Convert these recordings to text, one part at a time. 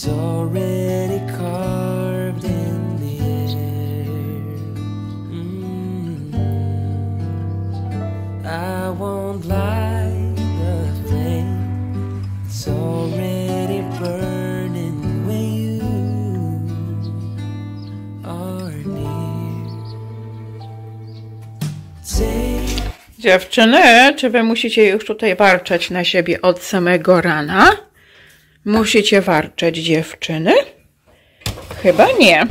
It's already carved in the air. I won't light the flame. It's already burning when you are near. Dziewczyny, czy wy musicie już tutaj warczeć na siebie od samego rana? Musicie warczeć, dziewczyny? Chyba nie.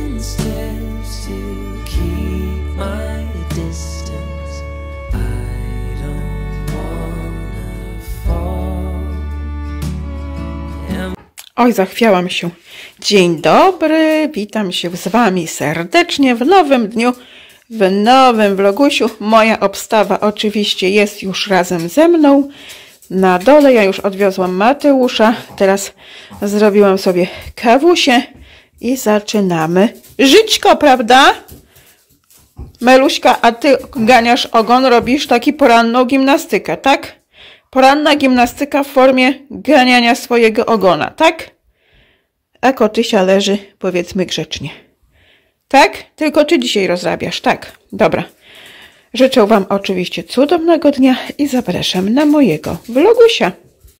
Oj, zachwiałam się. Dzień dobry, witam się z wami serdecznie w nowym dniu, w nowym vlogusiu. Moja obstawa oczywiście jest już razem ze mną. Na dole ja już odwiozłam Mateusza. Teraz zrobiłam sobie kawusię i zaczynamy żyćko, prawda? Meluśka, a ty ganiasz ogon, robisz taki poranną gimnastykę, tak? Poranna gimnastyka w formie ganiania swojego ogona, tak? A kotysia leży, powiedzmy grzecznie. Tak? Tylko ty dzisiaj rozrabiasz, tak? Dobra. Życzę wam oczywiście cudownego dnia i zapraszam na mojego vlogusia.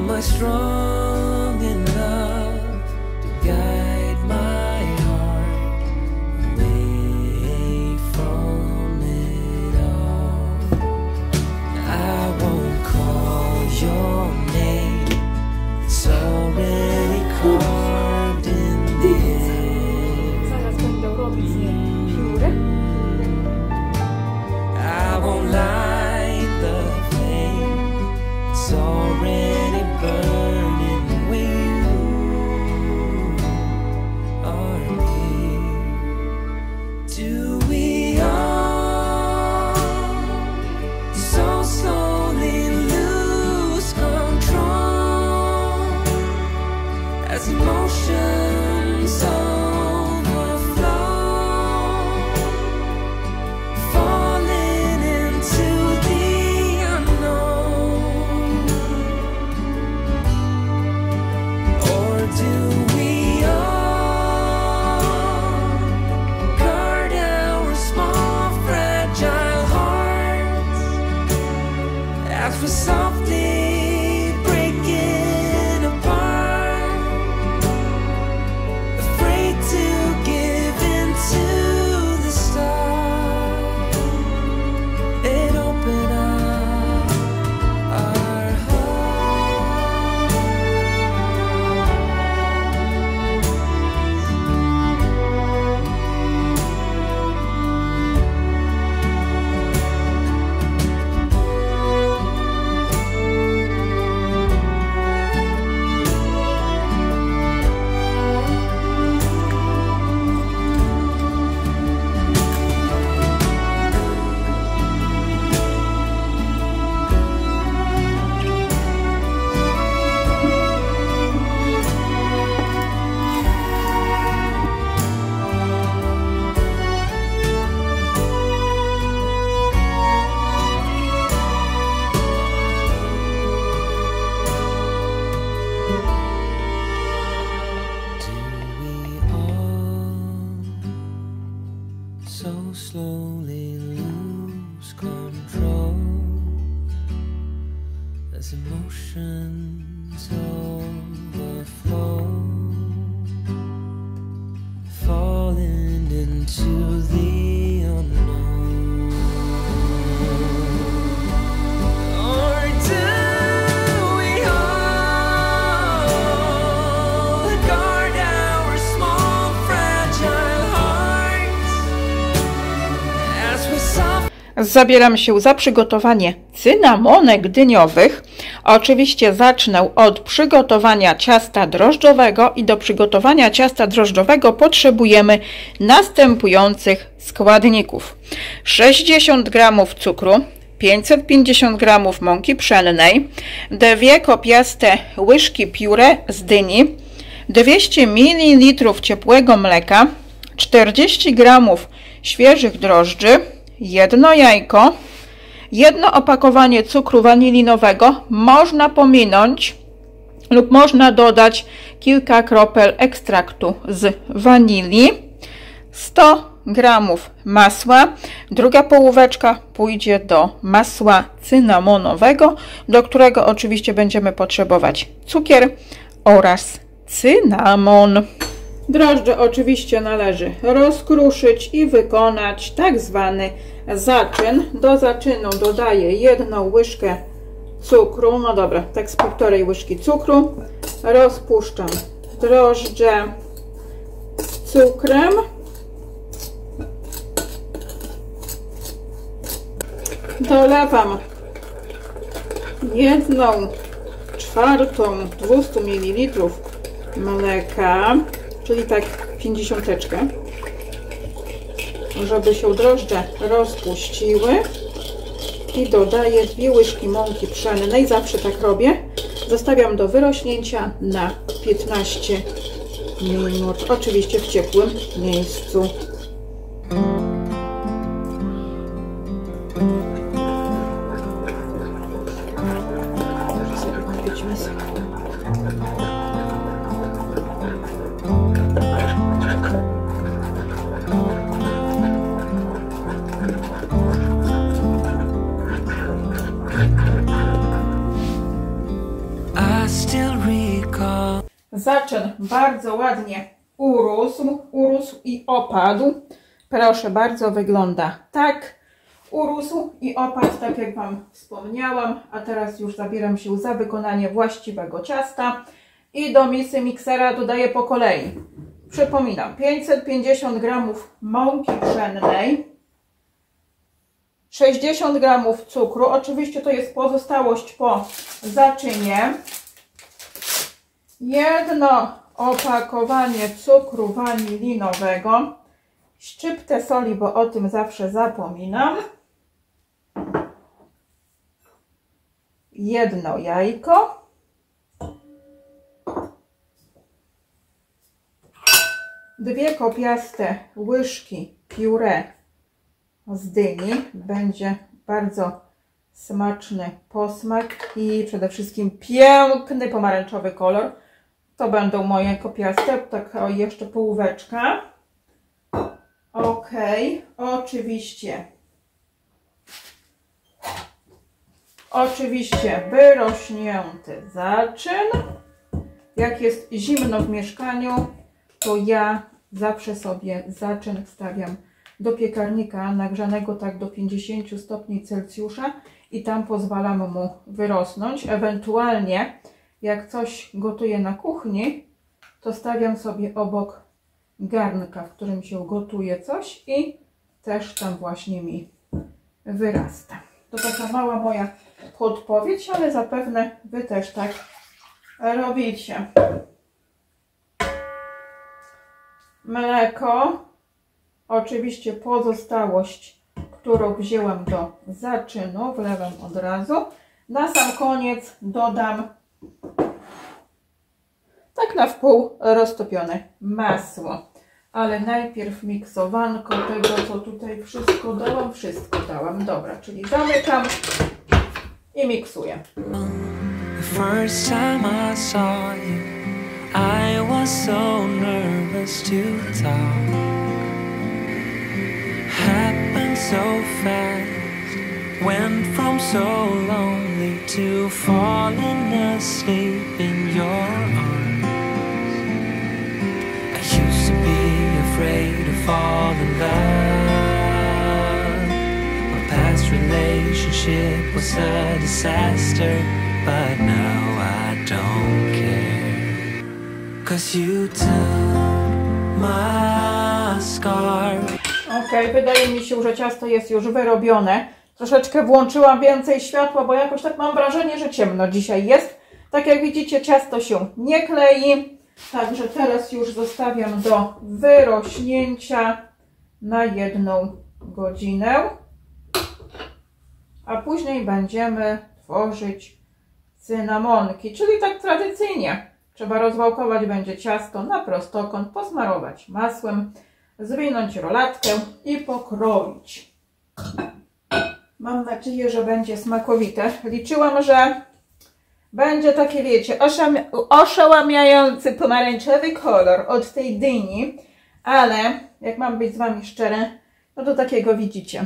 Slowly lose control as emotions overflow, falling into the unknown. Or do we all guard our small fragile hearts as we soft. Zabieram się za przygotowanie cynamonek dyniowych. Oczywiście zacznę od przygotowania ciasta drożdżowego i do przygotowania ciasta drożdżowego potrzebujemy następujących składników: 60 g cukru, 550 g mąki pszennej, 2 kopiaste łyżki pióre z dyni, 200 ml ciepłego mleka, 40 g świeżych drożdży, 1 jajko, 1 opakowanie cukru wanilinowego. Można pominąć lub można dodać kilka kropel ekstraktu z wanilii. 100 gramów masła. Druga połóweczka pójdzie do masła cynamonowego, do którego oczywiście będziemy potrzebować cukier oraz cynamon. Drożdże oczywiście należy rozkruszyć i wykonać tak zwany zaczyn. Do zaczynu dodaję 1 łyżkę cukru, no dobra, tak z 1,5 łyżki cukru. Rozpuszczam drożdże z cukrem. Dolewam 1/4 200 ml mleka, czyli tak 50, żeby się drożdże rozpuściły, i dodaję 2 łyżki mąki pszennej, zawsze tak robię. Zostawiam do wyrośnięcia na 15 minut, oczywiście w ciepłym miejscu. Zaczyn bardzo ładnie urósł i opadł. Proszę bardzo, wygląda tak. Urósł i opadł, tak jak Wam wspomniałam. A teraz już zabieram się za wykonanie właściwego ciasta. I do misy miksera dodaję po kolei. Przypominam, 550 g mąki pszennej, 60 g cukru. Oczywiście to jest pozostałość po zaczynie. 1 opakowanie cukru wanilinowego, szczyptę soli, bo o tym zawsze zapominam, 1 jajko, 2 kopiaste łyżki pióre z dyni. Będzie bardzo smaczny posmak i przede wszystkim piękny pomarańczowy kolor. To będą moje kopiaste, taka jeszcze połóweczka. Ok, oczywiście wyrośnięty zaczyn. Jak jest zimno w mieszkaniu, to ja zawsze sobie zaczyn wstawiam do piekarnika nagrzanego tak do 50 stopni Celsjusza i tam pozwalam mu wyrosnąć. Ewentualnie jak coś gotuję na kuchni, to stawiam sobie obok garnka, w którym się gotuje coś i też tam właśnie mi wyrasta. To taka mała moja podpowiedź, ale zapewne Wy też tak robicie. Mleko, oczywiście pozostałość, którą wzięłam do zaczynu, wlewam od razu. Na sam koniec dodam tak na wpół roztopione masło. Ale najpierw miksowanko tego, co tutaj wszystko dałam. Dobra, czyli zamykam i miksuję. First time I saw you, I was so nervous to talk. Happened so fast, went from so lonely to falling asleep in your arms. I used to be afraid to fall in love. My past relationship was a disaster, but now I don't care. 'Cause you took my scar. Ok, wydaje mi się, że ciasto jest już wyrobione. Troszeczkę włączyłam więcej światła, bo jakoś tak mam wrażenie, że ciemno dzisiaj jest. Tak jak widzicie, ciasto się nie klei. Także teraz już zostawiam do wyrośnięcia na 1 godzinę. A później będziemy tworzyć cynamonki, czyli tak tradycyjnie. Trzeba rozwałkować będzie ciasto na prostokąt, posmarować masłem, zwinąć rolatkę i pokroić. Mam nadzieję, że będzie smakowite. Liczyłam, że Będzie taki, wiecie, oszałamiający pomarańczowy kolor od tej dyni, ale jak mam być z Wami szczere, no to takiego widzicie,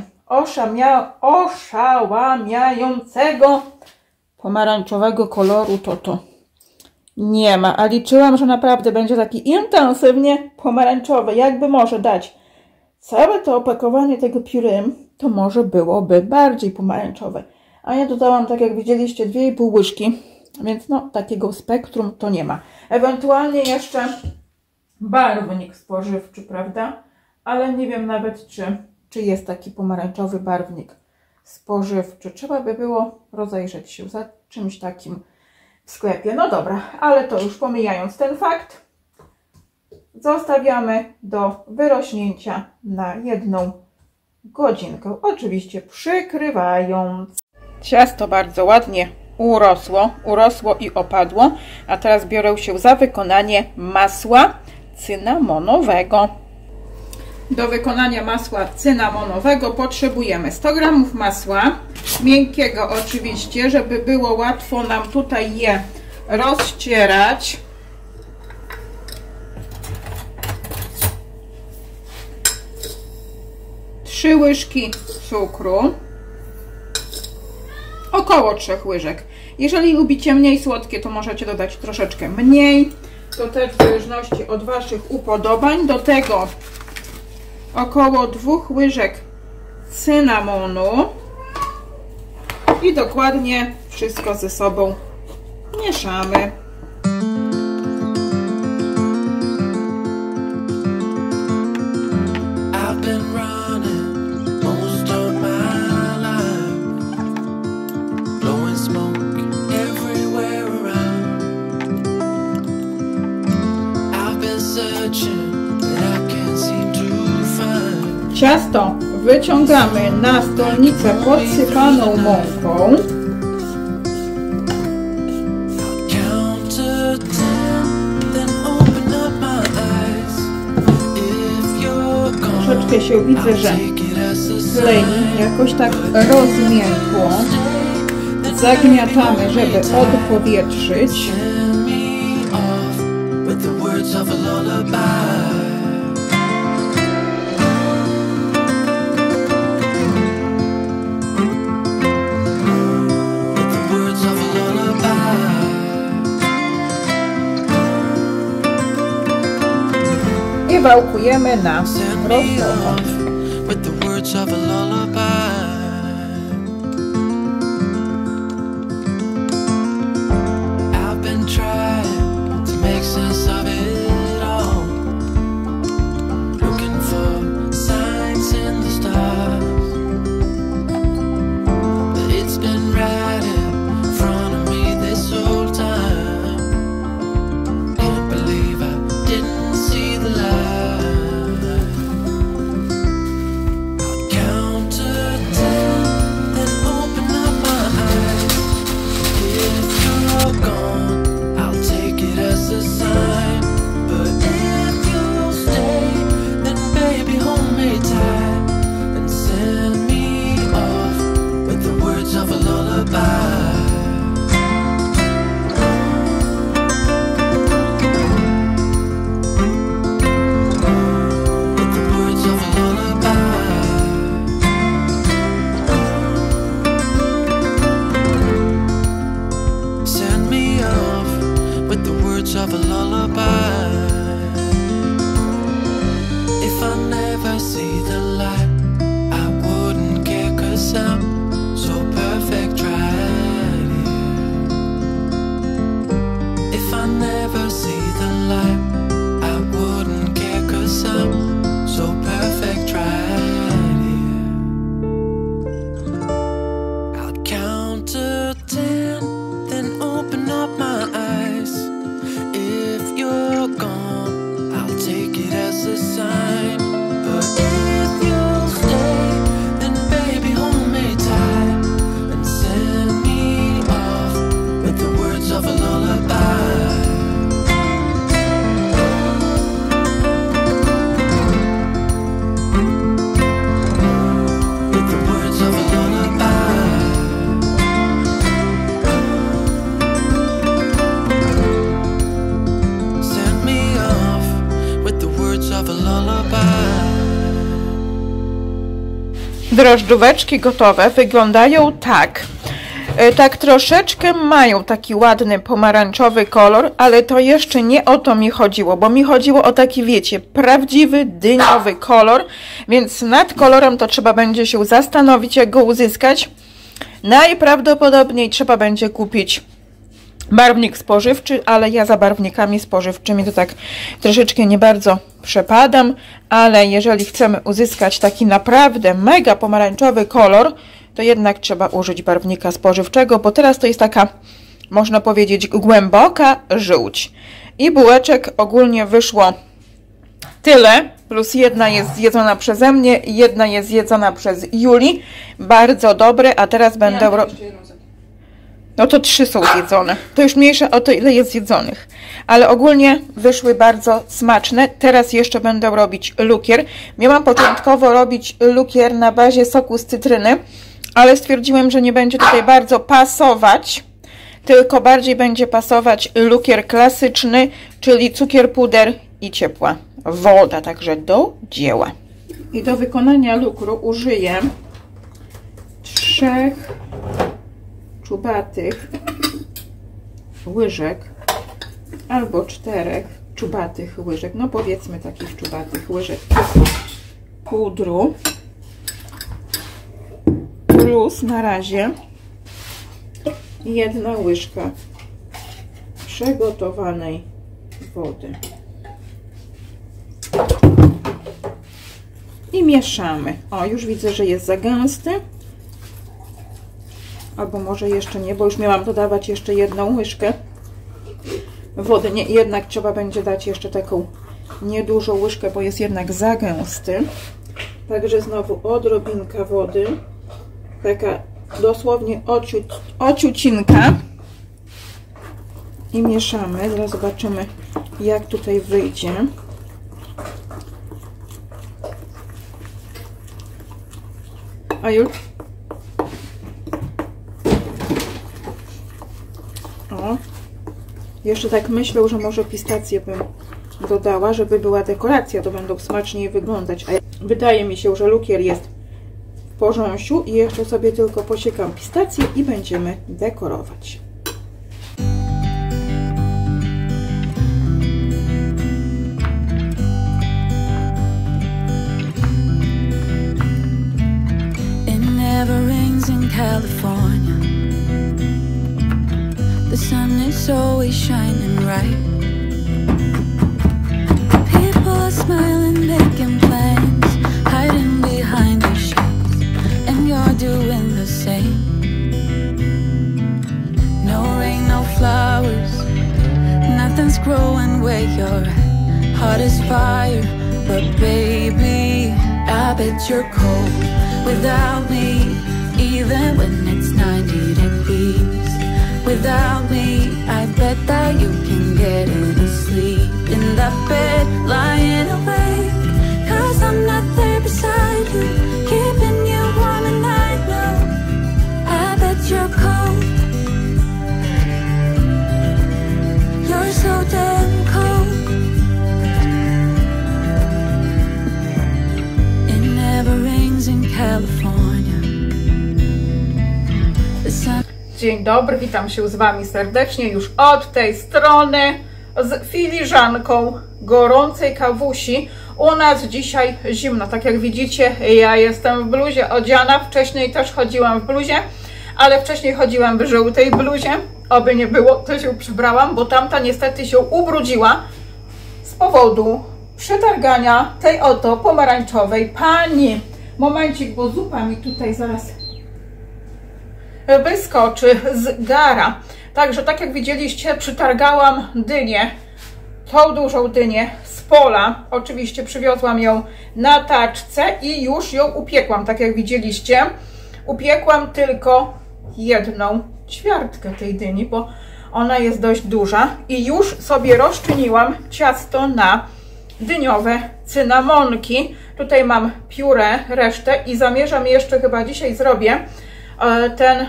oszałamiającego pomarańczowego koloru to nie ma, a liczyłam, że naprawdę będzie taki intensywnie pomarańczowy, jakby może dać całe to opakowanie tego pióry, to może byłoby bardziej pomarańczowe, a ja dodałam, tak jak widzieliście, 2,5 łyżki, więc no takiego spektrum to nie ma. Ewentualnie jeszcze barwnik spożywczy, prawda? Ale nie wiem nawet, czy jest taki pomarańczowy barwnik spożywczy. Trzeba by było rozejrzeć się za czymś takim w sklepie. No dobra, ale to już pomijając ten fakt, zostawiamy do wyrośnięcia na 1 godzinkę. Oczywiście przykrywając. Ciasto bardzo ładnie urosło i opadło, a teraz biorę się za wykonanie masła cynamonowego. Do wykonania masła cynamonowego potrzebujemy 100 g masła, miękkiego oczywiście, żeby było łatwo nam tutaj je rozcierać. Trzy łyżki cukru. Około 3 łyżek. Jeżeli lubicie mniej słodkie, to możecie dodać troszeczkę mniej. To też w zależności od Waszych upodobań. Do tego około 2 łyżek cynamonu. I dokładnie wszystko ze sobą mieszamy. Ciasto wyciągamy na stolnicę podsypaną mąką. Troszeczkę się widzę, że klei jakoś tak rozmiękło. Zagniatamy, żeby odpowietrzyć. I wałkujemy na roztopę. drożdżóweczki gotowe wyglądają tak. Tak troszeczkę mają taki ładny pomarańczowy kolor, ale to jeszcze nie o to mi chodziło, bo mi chodziło o taki, wiecie, prawdziwy dyniowy kolor, więc nad kolorem to trzeba będzie się zastanowić, jak go uzyskać. Najprawdopodobniej trzeba będzie kupić barwnik spożywczy, ale ja za barwnikami spożywczymi to tak troszeczkę nie bardzo przepadam, ale jeżeli chcemy uzyskać taki naprawdę mega pomarańczowy kolor, to jednak trzeba użyć barwnika spożywczego, bo teraz to jest taka, można powiedzieć, głęboka żółć. I bułeczek ogólnie wyszło tyle, plus jedna jest zjedzona przeze mnie, jedna jest zjedzona przez Julii. Bardzo dobre, a teraz będę... No to 3 są zjedzone. To już mniejsza o to, ile jest zjedzonych. Ale ogólnie wyszły bardzo smaczne. Teraz jeszcze będę robić lukier. Miałam początkowo robić lukier na bazie soku z cytryny, ale stwierdziłem, że nie będzie tutaj bardzo pasować, tylko bardziej będzie pasować lukier klasyczny, czyli cukier, puder i ciepła woda. Także do dzieła. I do wykonania lukru użyję 3 czubatych łyżek albo 4 czubatych łyżek, no powiedzmy takich czubatych łyżek pudru, plus na razie 1 łyżka przygotowanej wody i mieszamy. O, już widzę, że jest za gęsty. Albo może jeszcze nie, bo już miałam dodawać jeszcze 1 łyżkę wody. Nie, jednak trzeba będzie dać jeszcze taką niedużą łyżkę, bo jest jednak za gęsty. Także znowu odrobinka wody. Taka dosłownie ociucinka. I mieszamy. Zaraz zobaczymy, jak tutaj wyjdzie. A już? O, jeszcze tak myślę, że może pistację bym dodała, żeby była dekoracja, to będą smaczniej wyglądać. A wydaje mi się, że lukier jest w porządku i jeszcze sobie tylko posiekam pistację i będziemy dekorować. It never rains in California. The sun is always shining bright. People are smiling, making plans, hiding behind their sheets, and you're doing the same. No rain, no flowers, nothing's growing where you're at. Heart is fire, but baby, I bet you're cold without me, even when it's 90 degrees. Without me, I bet that you can get any sleep in that bed, lying awake. 'Cause I'm not there beside you, keeping you warm and I know I bet you're cold. You're so damn cold. It never rains in California. The sun. Dzień dobry, witam się z Wami serdecznie już od tej strony z filiżanką gorącej kawusi. U nas dzisiaj zimno, tak jak widzicie, ja jestem w bluzie odziana, wcześniej też chodziłam w bluzie, ale wcześniej chodziłam w żółtej bluzie, oby nie było, to się przebrałam, bo tamta niestety się ubrudziła z powodu przetargania tej oto pomarańczowej pani. Momencik, bo zupa mi tutaj zaraz wyskoczy z gara. Także tak jak widzieliście, przytargałam dynię, tą dużą dynię z pola. Oczywiście przywiozłam ją na taczce i już ją upiekłam. Tak jak widzieliście, upiekłam tylko 1/4 tej dyni, bo ona jest dość duża i już sobie rozczyniłam ciasto na dyniowe cynamonki. Tutaj mam pióre, resztę i zamierzam jeszcze, chyba dzisiaj zrobię ten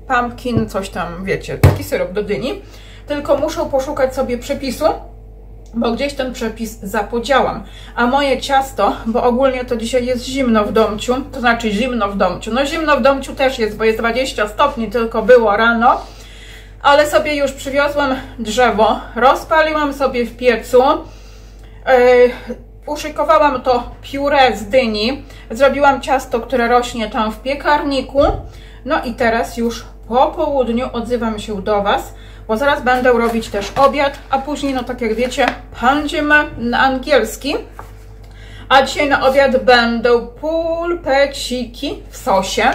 pumpkin, coś tam, wiecie, taki syrop do dyni. Tylko muszę poszukać sobie przepisu, bo gdzieś ten przepis zapodziałam. A moje ciasto, bo ogólnie to dzisiaj jest zimno w domciu, to znaczy zimno w domciu. No zimno w domciu też jest, bo jest 20 stopni, tylko było rano. Ale sobie już przywiozłam drzewo, rozpaliłam sobie w piecu, uszykowałam to pióre z dyni, zrobiłam ciasto, które rośnie tam w piekarniku. No i teraz już po południu odzywam się do Was, bo zaraz będę robić też obiad, a później, no tak jak wiecie, pędzimy na angielski. A dzisiaj na obiad będą pulpeciki w sosie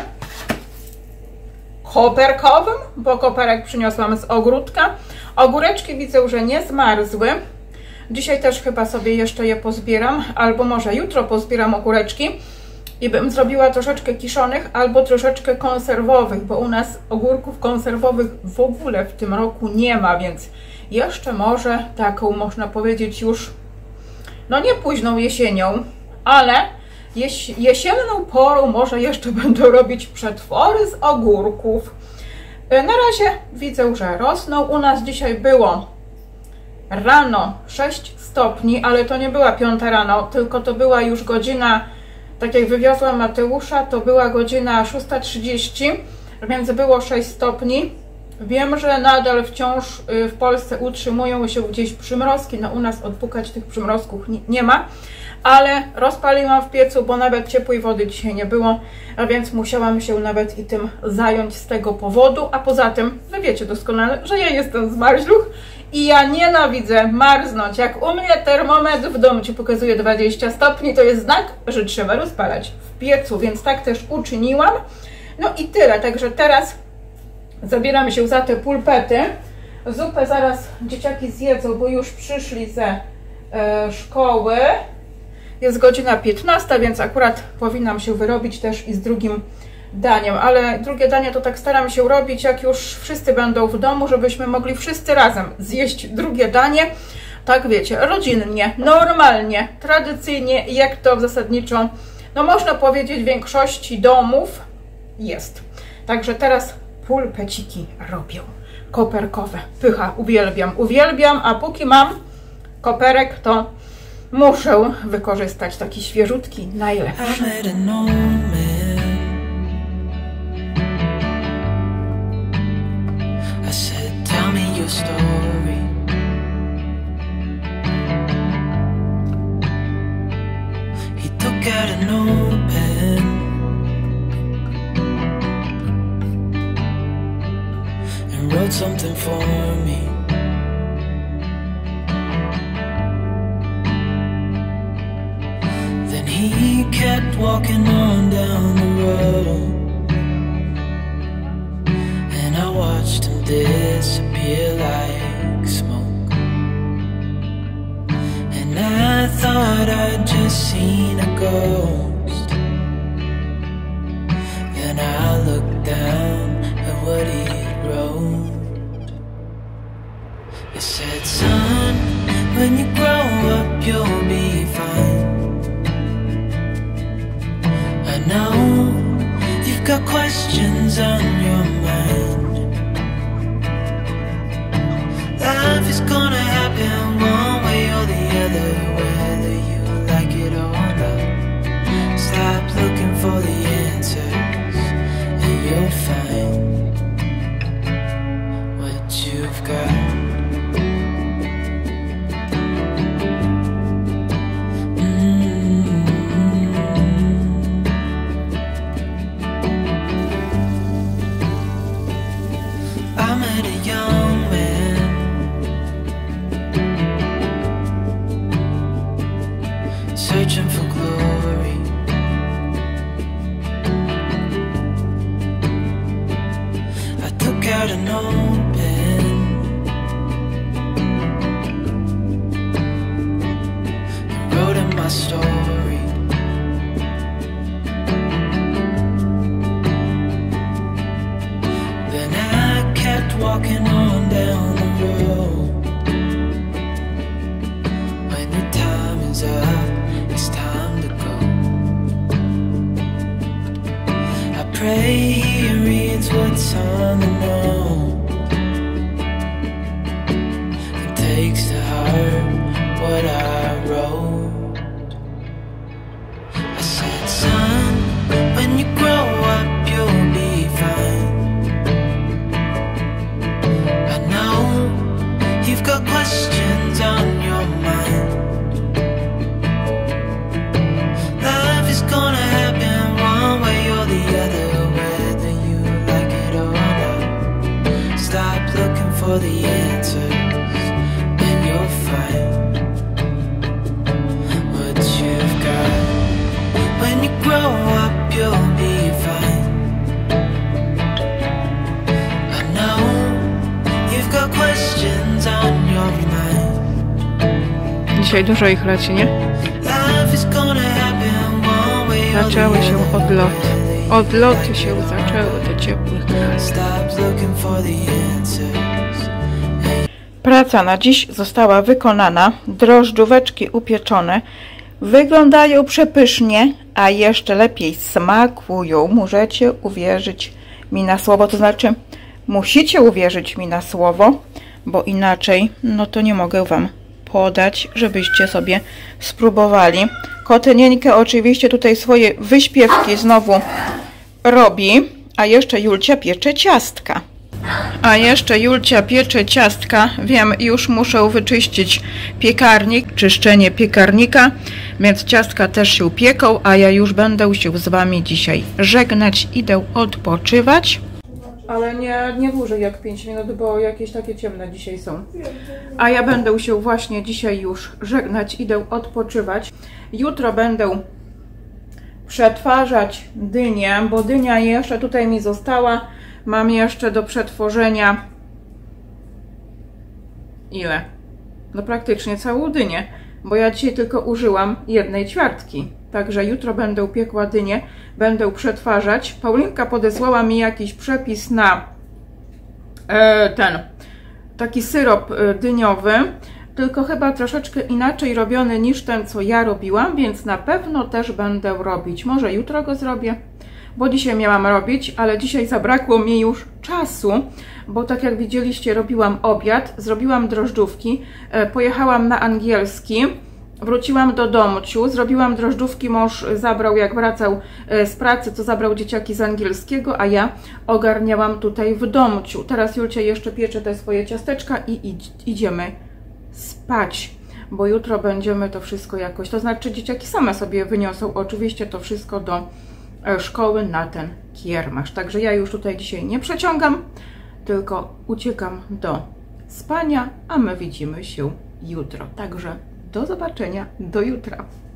koperkowym, bo koperek przyniosłam z ogródka. Ogóreczki widzę, że nie zmarzły. Dzisiaj też chyba sobie jeszcze je pozbieram, albo może jutro pozbieram ogóreczki i bym zrobiła troszeczkę kiszonych, albo troszeczkę konserwowych, bo u nas ogórków konserwowych w ogóle w tym roku nie ma, więc jeszcze może taką, można powiedzieć, już, no nie późną jesienią, ale jesienną porą może jeszcze będę robić przetwory z ogórków. Na razie widzę, że rosną. U nas dzisiaj było rano 6 stopni, ale to nie była 5 rano, tylko to była już godzina, tak jak wywiozłam Mateusza, to była godzina 6:30, więc było 6 stopni. Wiem, że nadal wciąż w Polsce utrzymują się gdzieś przymrozki, no u nas odpukać tych przymrozków nie ma, ale rozpaliłam w piecu, bo nawet ciepłej wody dzisiaj nie było, a więc musiałam się nawet i tym zająć z tego powodu, a poza tym, wy wiecie doskonale, że ja jestem zmarzluch i ja nienawidzę marznąć. Jak u mnie termometr w domu ci pokazuje 20 stopni, to jest znak, że trzeba rozpalać w piecu, więc tak też uczyniłam. No i tyle, także teraz zabieramy się za te pulpety. Zupę zaraz dzieciaki zjedzą, bo już przyszli ze szkoły. Jest godzina 15, więc akurat powinnam się wyrobić też i z drugim daniem, ale drugie danie to tak staram się robić, jak już wszyscy będą w domu, żebyśmy mogli wszyscy razem zjeść drugie danie. Tak wiecie, rodzinnie, normalnie, tradycyjnie, jak to zasadniczo, no można powiedzieć, w większości domów jest. Także teraz pulpeciki robię, koperkowe, pycha, uwielbiam, a póki mam koperek, to muszę wykorzystać taki świeżutki, najlepszy. I said, tell me your story. He took out a notepad and wrote something for me. Then he kept walking on down the road, and I watched him disappear like smoke. And I thought I'd just seen a ghost. Then I looked down at what he wrote. It said, son, when you grow up you'll be fine. I know you've got questions on your mind. Life is gonna happen one way or the other, whether you like it or not. Stop looking for the answers and you'll find what you've got. I met a young man searching for glory. I took out a notepad and wrote in my story. Then I kept walking on down the road. When your time is up, it's time to go. I pray he reads what's on the note and takes to heart Dzisiaj dużo ich leci, nie? Zaczęły się odloty. Odloty się zaczęły do ciepłych krajów. Praca na dziś została wykonana. Drożdżóweczki upieczone. Wyglądają przepysznie, a jeszcze lepiej smakują. Możecie uwierzyć mi na słowo, to znaczy musicie uwierzyć mi na słowo, bo inaczej no to nie mogę Wam podać, żebyście sobie spróbowali. Kotynieńkę oczywiście tutaj swoje wyśpiewki znowu robi, a jeszcze Julcia piecze ciastka. Wiem, już muszę wyczyścić piekarnik, czyszczenie piekarnika, więc ciastka też się pieką, a ja już będę się z Wami dzisiaj żegnać. Idę odpoczywać. Ale nie dłużej jak 5 minut, bo jakieś takie ciemne dzisiaj są. A ja będę się właśnie dzisiaj już żegnać, idę odpoczywać. Jutro będę przetwarzać dynię, bo dynia jeszcze tutaj mi została. Mam jeszcze do przetworzenia ile? No praktycznie całą dynię, bo ja dzisiaj tylko użyłam 1/4. Także jutro będę piekła dynię, będę przetwarzać. Paulinka podesłała mi jakiś przepis na ten taki syrop dyniowy, tylko chyba troszeczkę inaczej robiony niż ten, co ja robiłam, więc na pewno też będę robić. Może jutro go zrobię, bo dzisiaj miałam robić, ale dzisiaj zabrakło mi już czasu, bo tak jak widzieliście, robiłam obiad, zrobiłam drożdżówki, pojechałam na angielski, wróciłam do domciu, zrobiłam drożdżówki, mąż zabrał, jak wracał z pracy, to zabrał dzieciaki z angielskiego, a ja ogarniałam tutaj w domciu. Teraz Julcia jeszcze piecze te swoje ciasteczka i idziemy spać, bo jutro będziemy to wszystko jakoś, to znaczy dzieciaki same sobie wyniosą oczywiście to wszystko do szkoły na ten kiermasz. Także ja już tutaj dzisiaj nie przeciągam, tylko uciekam do spania, a my widzimy się jutro. Także do zobaczenia, do jutra.